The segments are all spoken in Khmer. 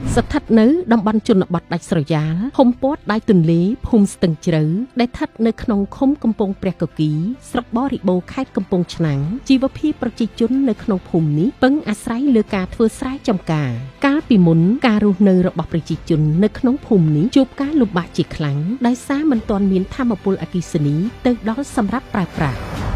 ស្ថិតនៅតំបន់ជនបទដាច់ស្រយាលភូមិព័ទ្ធដៃទន្លេភូមិស្ទឹងជ្រៅដែលស្ថិតនៅក្នុងឃុំកំពង់ព្រះកគីស្រុកបរិបូរខេត្តកំពង់ឆ្នាំងជីវភាពប្រជាជននៅក្នុងភូមិនេះពឹងអាស្រ័យលើការធ្វើស្រែចម្ការកាលពីមុនការរស់នៅរបស់ប្រជាជននៅក្នុងភូមិនេះជួបការលំបាកជាខ្លាំងដោយសារមិនទាន់មានថាមពលអគ្គិសនីទៅដល់សម្រាប់ប្រើប្រាស់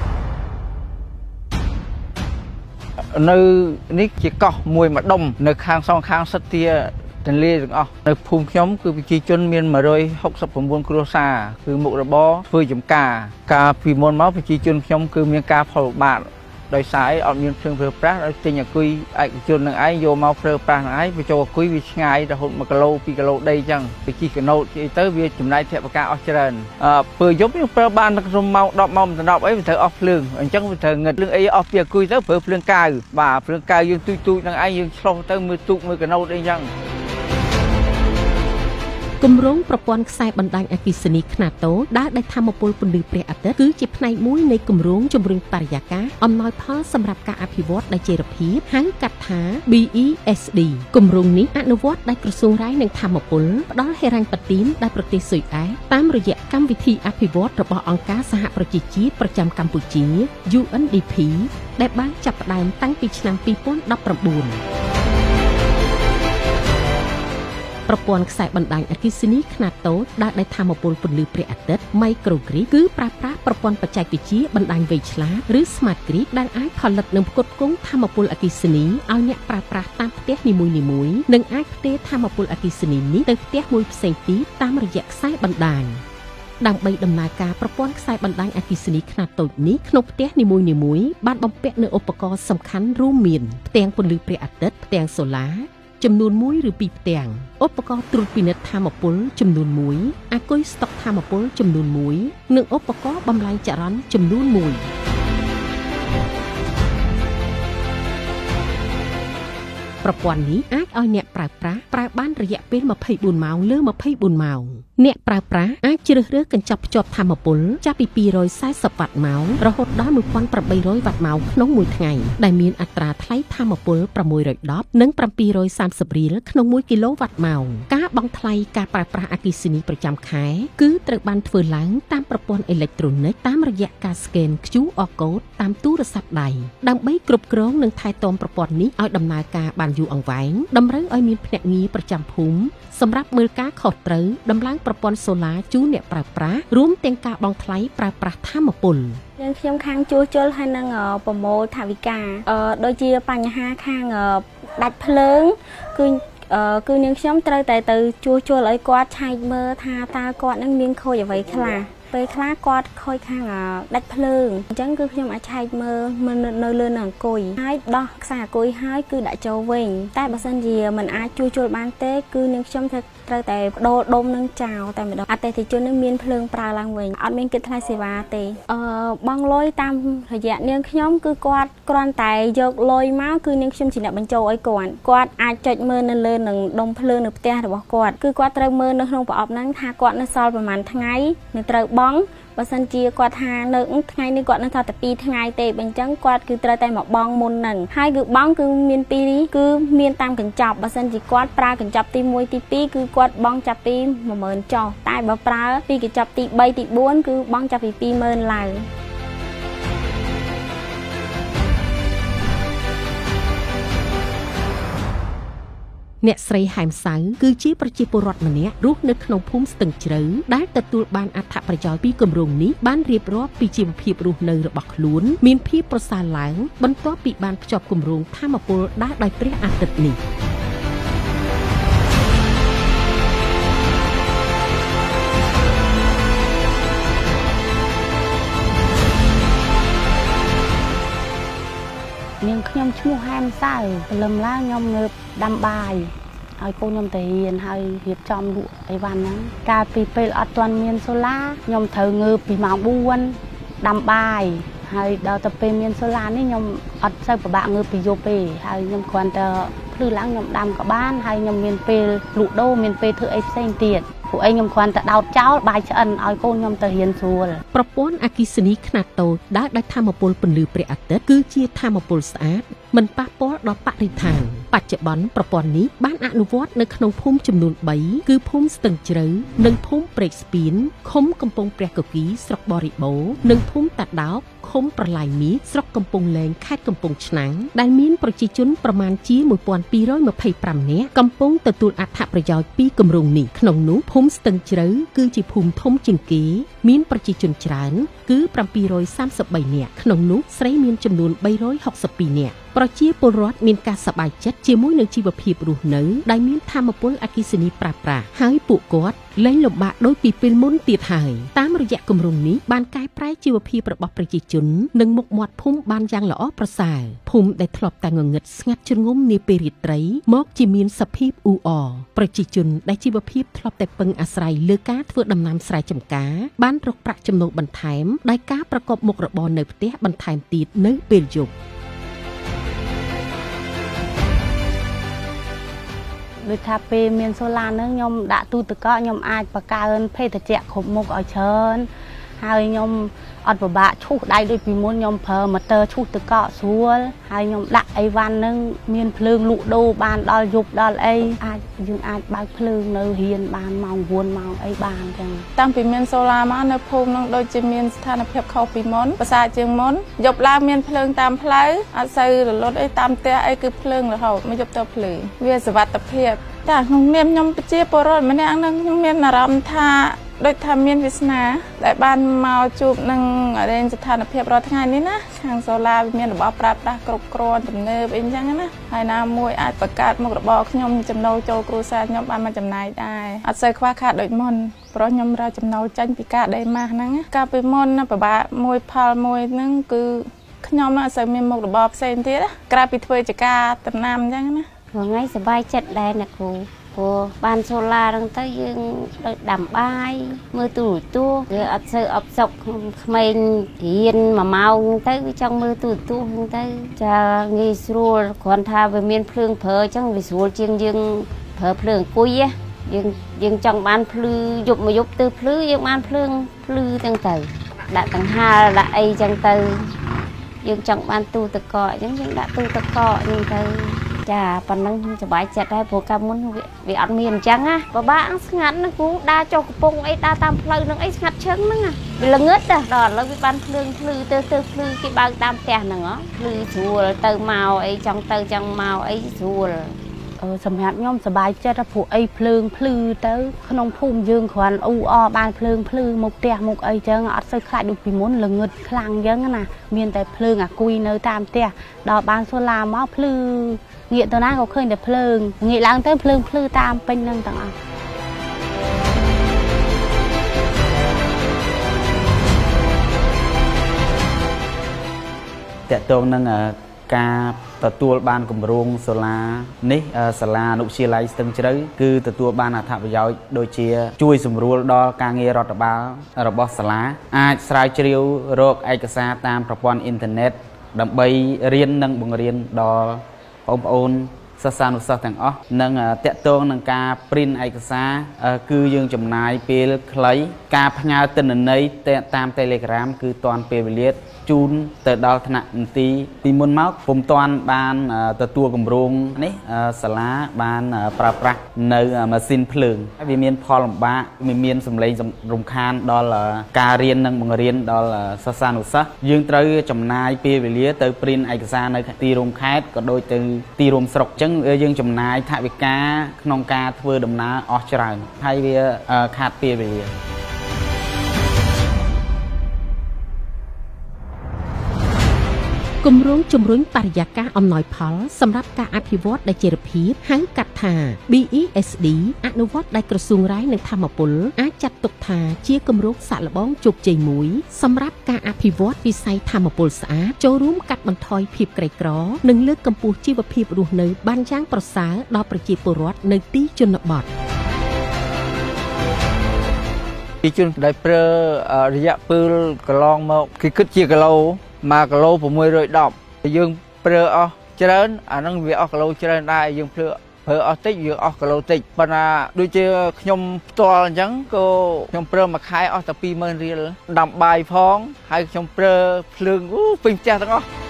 នៅនេះជាកោះមួយម្ដុំនៅខាងសងខាងសិតទាទន្លេទាំងអស់នៅភូមិខ្ញុំគឺប្រជាជនមាន169គ្រួសារគឺមុខរបរធ្វើចម្ការកាលពីមុនមកប្រជាជនខ្ញុំគឺមានការផលលំបាកដោយសារអត់មានភ្លើងប្រើប្រាស់ដោយទិញអគុយឯកជននឹងឯងយកមកប្រើប្រាស់នឹងឯងបញ្ចូលអគុយវាឆ្ងាយរហូត1គីឡូ2គីឡូដីអញ្ចឹងវាជិះកណូតជិះទៅវាចំណាយថវិកាអស់ច្រើនពេលយប់យើងប្រើបានដល់ក្នុងម៉ោង10ម៉ោង10អីវាត្រូវអស់ភ្លើងអញ្ចឹងវាត្រូវងឹតភ្លើងអីអស់ពីអគុយទៅប្រើភ្លើងកៅបាទភ្លើងកៅយើងទូចនឹងឯងយើងឆ្លោះទៅមើលទូកមើលកណូតអីអញ្ចឹងគម្រោងប្រព័ន្ធខ្សែបណ្ដាញអគ្គិសនីខ្នាតតូចដែលដោយថាមពលពន្លឺព្រះអាទិត្យគឺជាផ្នែកមួយនៃគម្រោងជំរុញបរិយាកាសអំណោយផលសម្រាប់ការអភិវឌ្ឍដោយចីរភាពហៅកាត់ថា BESD គម្រោងនេះអនុវត្តដោយក្រសួងរាយនឹងធម្មពលផ្ដល់ហិរញ្ញប្បទានដល់ប្រទេសស៊ុយអែតតាមរយៈកម្មវិធីអភិវឌ្ឍរបស់អង្គការសហប្រជាជាតិប្រចាំកម្ពុជា UNDP ដែលបានចាប់ផ្ដើមតាំងពីឆ្នាំ2019ប្រព័ន្ធខ្សែបណ្ដាញអគ្គិសនីខ្នាតតូចដែលដោយថាមពលពន្លឺព្រះអាទិត្យ Microgrid គឺប្រើប្រាស់ប្រព័ន្ធបច្ចេកវិទ្យាបណ្ដាញវៃឆ្លាតឬ Smart Grid ដែលអាចផលិតនិងផ្គត់ផ្គង់ថាមពលអគ្គិសនីឲ្យអ្នកប្រើប្រាស់តាមផ្ទះនីមួយៗនិងអាចផ្ទេរថាមពលអគ្គិសនីនេះទៅផ្ទះមួយផ្សេងទៀតតាមរយៈខ្សែបណ្ដាញដើម្បីដំណើរការប្រព័ន្ធខ្សែបណ្ដាញអគ្គិសនីខ្នាតតូចនេះក្នុងផ្ទះនីមួយៗបានបំពាក់នូវឧបករណ៍សំខាន់រួមមានផ្ទាំងពន្លឺព្រះអាទិត្យផ្ទាំងសូឡាចំនួន1ឬ2ផ្ទាំងឧបករណ៍ត្រួតពិនិត្យថាមពលចំនួន1អាគុយស្តុកថាមពលចំនួន1និងឧបករណ៍បំលែងចរន្តចំនួន1ប្រព័ន្ធនេះអាចឲ្យអ្នកប្រើប្រាស់ប្រើបានរយៈពេល24ម៉ោងលើ24ម៉ោងអ្នកប្រើប្រាស់អាចជ្រើសរើសកញ្ចប់ភ្ជាប់ថាមពលចាប់ពី240វ៉ាត់ម៉ោងរហូតដល់1800វ៉ាត់ម៉ោងក្នុងមួយថ្ងៃដែលមានអត្រាថ្លៃថាមពល610និង730រៀលក្នុង1គីឡូវ៉ាត់ម៉ោងការបង់ថ្លៃការប្រើប្រាស់អគ្គិសនីប្រចាំខែគឺត្រូវបានធ្វើឡើងតាមប្រព័ន្ធអេឡិចត្រូនិកតាមរយៈការស្កេន QR code តាមទូរស័ព្ទដៃដើម្បីគ្រប់គ្រងនិងថែទាំប្រព័ន្ធនេះឲ្យដំណើរការបានយូរអង្វែងតម្រូវឲ្យមានភ្នាក់ងារប្រចាំភូមិសម្រាប់មើលការខុសត្រូវដំឡើងប្រព័ន្ធសូឡាជូនអ្នកប្រើប្រាស់រួមទាំងការបង់ថ្លៃប្រើប្រាស់ថាមពលយើងខ្ញុំខាងជួសជុលហើយនឹងប្រមូលថវិកាដូចជាបញ្ហាខាងដាច់ភ្លើងគឺនាងខ្ញុំត្រូវតែទៅជួសជុលឲ្យគាត់ឆែកមើលថាតើគាត់នឹងមានខូចអ្វីខ្លះពេលខ្លះគាត់ខូចខាងដាច់ភ្លើងអញ្ចឹងគឺខ្ញុំអាចឆែកមើលនៅលើនឹងអង្គុយហើយដោះខ្សែអង្គុយហើយគឺដាក់ចូលវិញតែបើសិនជាមិនអាចជួសជុលបានទេគឺនាងខ្ញុំត្រូវតែបដូរដុំនឹងចោលតែម្ដងអតិថិជននឹងមានភ្លើងប្រើឡើងវិញអត់មានគិតថ្លៃសេវាទេបង់លុយតាមរយៈនាងខ្ញុំគឺគាត់គ្រាន់តែយកលុយមកគឺនាងខ្ញុំជាអ្នកបញ្ចូលឲ្យគាត់អាចចុចមើលនៅលើនឹងដុំភ្លើងនៅផ្ទះរបស់គាត់គឺគាត់ត្រូវមើលនៅក្នុងប្រអប់ហ្នឹងថាគាត់នៅសល់ប្រហែលថ្ងៃនឹងត្រូវបង់បើសិនជាគាត់ថានៅថ្ងៃនេះគាត់នៅថាតែ2ថ្ងៃទេបើអញ្ចឹងគាត់គឺត្រូវតែមកបង់មុនហ្នឹងហើយគឺបង់គឺមាន2គឺមានតាមកញ្ចប់បើសិនជាគាត់ប្រើកញ្ចប់ទី1ទី2គឺគាត់បង់ចាប់ពី 10000 ចុះតែបើប្រើពីកញ្ចប់ទី3ទី4គឺបង់ចាប់ពី 20000 ឡើងអ្នកស្រីហែមសៅគឺជាប្រជាពលរដ្ឋម្នាក់រស់នៅក្នុងភូមិស្ទឹងជ្រៅដែលទទួលបានអត្ថប្រយោជន៍ពីគម្រោងនេះបានរៀបរាប់ពីជីវភាពរស់នៅរបស់ខ្លួនមានភាពប្រសើរឡើងបន្ទាប់ពីបានភ្ជាប់គម្រោងថាមពលដែលដោយព្រះអាទិត្យនេះនាងខ្ញុំឈ្មោះហែមសៅព្រលឹមឡើងខ្ញុំងើបដាំបាយឲ្យកូនខ្ញុំទៅរៀនហើយរៀបចំលក់អីវ៉ាន់ហ្នឹងកាលពីពេលអត់ទាន់មានសូឡាខ្ញុំត្រូវងើបពីម៉ោង4ដាំបាយហើយដល់ទៅពេលមានសូឡានេះខ្ញុំអត់សូវពិបាកងើបពីយប់ទេហើយខ្ញុំគ្រាន់តែភ្លឺឡើងខ្ញុំដាំក៏បានហើយខ្ញុំមានពេលលក់ដូរមានពេលធ្វើអីផ្សេងទៀតពួកឯងខ្ញុំគ្រាន់តែដោតចោលបាយឆ្អិនឲ្យកូនខ្ញុំទៅរៀនស្រួលប្រព័ន្ធអគ្គិសនីខ្នាតតូចដែលដោយថាមពលពន្លឺព្រះអាទិត្យគឺជាថាមពលស្អាតមិនប៉ះពាល់ដល់បរិស្ថានបបច្ចុប្បន្នប្រព័ន្ធនេះបានអនុវត្តនៅក្នុងភូមិចំនួន3គឺភូមិស្ទឹងជ្រៅនិងភូមិព្រែកស្ពានឃុំកំពង់ព្រះកគីស្រុកបរិបូរនិងភូមិតាដោកឃុំប្រឡាយមាសស្រុកកំពង់លែងខេត្តកំពង់ឆ្នាំងដែលមានប្រជាជនប្រមាណជា1225នាក់កំពុងទទួលអត្ថប្រយោជន៍ពីគម្រោងនេះក្នុងនោះភូមិស្ទឹងជ្រៅគឺជាភូមិធំជាងគេមានប្រជាជនច្រើនគឺ733នាក់ក្នុងនោះស្រីមានចំនួន362នាក់ប្រជាពលរដ្ឋមានការសប្បាយចិត្តជាមួយនឹងជីវភាពរស់នៅដែលមានថាមពលអគ្គិសនីប្រើប្រាស់ហើយពួកគាត់លែងលំបាកដូចពីពេលមុនទៀតហើយតាមរយៈគម្រោងនេះបានកែប្រែជីវភាពរបស់ប្រជាជននិងមុខមាត់ភូមិបានយ៉ាងល្អប្រសើរភូមិដែលធ្លាប់តែងងឹតស្ងាត់ជ្រងំនាពេលរាត្រីមកជាមានសភាពអ៊ូអរប្រជាជនដែលជីវភាពធ្លាប់តែពឹងអាស្រ័យលើការធ្វើដំណាំស្រែចម្ការបានរកប្រាក់ចំណូលបន្ថែមដោយការប្រកបមុខរបរនៅផ្ទះបន្ថែមទៀតនៅពេលយប់ដូចថាពេលមានសូឡានឹងខ្ញុំដាក់ទូទឹកកកខ្ញុំអាចបង្កើនភេទជ្ជៈគ្រប់មុខឲ្យច្រើនហើយខ្ញុំអត់ពិបាកឈូសដៃដូចពីមុនខ្ញុំប្រើម៉ូទ័រឈូសទឹកកកស្រួលហើយខ្ញុំដាក់អីវ៉ាន់នឹងមានភ្លើងលក់ដូរបានដល់យប់ដល់អីយើងអាចបើកភ្លើងនៅរៀនបានម៉ោង9ម៉ោងអីបានអញ្ចឹងតាំងពីមានសូឡាមកនៅភូមិនឹងដូចជាមានស្ថានភាពខុសពីមុនប្រសើរជាងមុនយប់ឡើងមានភ្លើងតាមផ្លូវអត់សូវរលត់អីតាមផ្ទះអីគឺភ្លើងរហូតមកយប់ទៅភ្លើងវាសុវត្ថិភាពចាក្នុងនាមខ្ញុំប្រជាពលរដ្ឋម្នាក់នឹងខ្ញុំមានអារម្មណ៍ថាដូចថាមានវាសនាដែលបានមកជួបនឹងស្ថានភាពរាល់ថ្ងៃនេះណាខាងសូឡាវាមានរបស់ប្រើប្រាស់គ្រប់គ្រាន់ទំនើបអីចឹងណាហើយណាមួយអាចបង្កើតមុខរបរខ្ញុំចំណូលចូលគ្រួសារខ្ញុំបានមកចំណាយដែរអត់សូវខ្វះខាតដូចមុនព្រោះខ្ញុំរកចំណូលចាញ់ពីការដេម៉ាស់ហ្នឹងកាលពីមុនពិបាកមួយផលមួយហ្នឹងគឺខ្ញុំអត់សូវមានមុខរបរផ្សេងទៀតក្រៅពីធ្វើជាការដំណាំចឹងណាថ្ងៃសប្បាយចិត្តដែរណាគ្រូព្រោះបានសូឡាហ្នឹងទៅយើងដូចដាំបាយមើលទូរទស្សន៍វាអត់សូវអបសុកក្មេងរៀន1ម៉ោងទៅវាចង់មើលទូរទស្សន៍ហ្នឹងទៅចាងាយស្រួលគ្រាន់ថាវាមានភ្លើងប្រើអញ្ចឹងវាស្រួលជាងយើងប្រើភ្លើងអង្គុយយើងចង់បានភ្លឺយប់មកយប់ទៅភ្លឺយើងបានភ្លើងភ្លឺទាំងទៅដាក់ដង្ហាលដាក់អីចឹងទៅយើងចង់បានទូទឹកកកអញ្ចឹងយើងដាក់ទូទឹកកកហ្នឹងទៅចាប៉ុណ្ណឹងខ្ញុំសប្បាយចិត្តដែរព្រោះកាលមុនវាអត់មានអញ្ចឹងណាបបាក់ស្ងាត់ណាគ្រូដើរចុះកំពង់អីដើរតាមផ្លូវនឹងអីស្ងាត់ឈឹងហ្នឹងវាល្ងឹតដល់ឥឡូវវាបានភ្លើងភ្លឺទៅភ្លឺគេបើកតាមផ្ទះហ្នឹងភ្លឺស្រួលទៅមកអីចង់ទៅចង់មកអីស្រួលសម្រាប់ខ្ញុំសប្បាយចិត្តព្រោះអីភ្លើងភ្លឺទៅក្នុងភូមិយើងគ្រាន់អ៊ូអបានភ្លើងភ្លឺមកផ្ទះមកអីចឹងអត់សូវខ្លាចដូចពីមុនល្ងឹតខ្លាំងចឹងណាមានតែភ្លើងអាគុយនៅតាមផ្ទះដល់បានសូឡាមកភ្លឺងាកទៅណាក៏ឃើញតែភ្លើងងាកឡើងទៅភ្លើងភ្លឺតាមពេញហ្នឹងទាំងអស់តកតងនឹងការទទួលបានគម្រោងសូឡានេះសាលាអនុវិទ្យាល័យស្ទឹងជ្រៅគឺទទួលបានអត្ថប្រយោជន៍ដូចជាជួយសម្រួលដល់ការងាររដ្ឋបាលរបស់សាលាអាចស្រាវជ្រាវរកឯកសារតាមប្រព័ន្ធអ៊ីនធឺណិតដើម្បីរៀននិងបង្រៀនដល់បងប្អូនសិស្សានុសិស្សទាំងអស់និងតកតងនឹងការព្រីនឯកសារគឺយើងចំណាយពេលខ្លីការផ្ញើទិន្នន័យតាម Telegram គឺតាន់ពេលវេលាជូនទៅដល់ថ្នាក់មន្ទីរពីមុនមកពុំតាន់បានទទួលគម្រោងនេះសាលាបានប្រើប្រាស់នៅម៉ាស៊ីនភ្លើងវាមានផលលំបាកមានសម្លេងរំខានដល់ការរៀននិងបង្រៀនដល់សិស្សានុសិស្សយើងត្រូវចំណាយពេលវេលាទៅព្រីនឯកសារនៅទីរួមខេត្តក៏ដូចទៅទីរួមស្រុកអញ្ចឹងយើងចំណាយថវិកាក្នុងការធ្វើដំណើរអស់ច្រើនហើយវាខាតពេលវេលាគម្រោងជំរុញបរិយាកាសអំណោយផលសម្រាប់ការអភិវឌ្ឍដែលជារភាពហៅកាត់ថា BESD អនុវត្តដោយក្រសួងរាយនឹងធម្មពលអាចចាត់ទុកថាជាគម្រោងសាកល្បងជោគជ័យមួយសម្រាប់ការអភិវឌ្ឍវិស័យធម្មពលស្អាតចូលរួមកាត់បន្ថយភាពក្រីក្រនិងលើកកម្ពស់ជីវភាពរស់នៅបានយ៉ាងប្រសើរដល់ប្រជាពលរដ្ឋនៅទីជនបទពីជនដែលប្រើរយៈពេលកន្លងមកគេគិតជាគីឡូ1គីឡូ610យើងប្រើអស់ច្រើនអាហ្នឹងវាអស់គីឡូច្រើនដែរយើងប្រើអស់តិចយើងអស់គីឡូតិចប៉ុន្តែដូចជាខ្ញុំផ្ទាល់អញ្ចឹងក៏ខ្ញុំប្រើមួយខែអស់តែ20000រៀលដាំបាយផងហើយខ្ញុំប្រើភ្លើងពេញផ្ទះទាំងអស់